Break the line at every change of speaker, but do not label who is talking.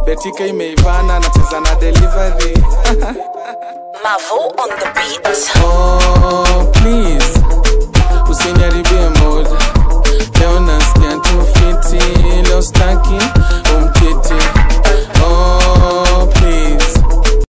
Betike imeivana nacheza na delivery.
Mavo on the beat.
Oh,